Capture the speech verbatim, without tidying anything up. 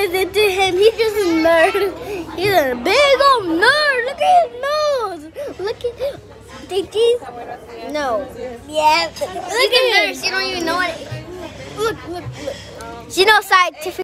listen to him. He's just a nerd. He's a big old nerd. Look at his nose. Look at Did you? No. Yeah. Look at her. She don't even know what. Look, look, look. She knows scientific.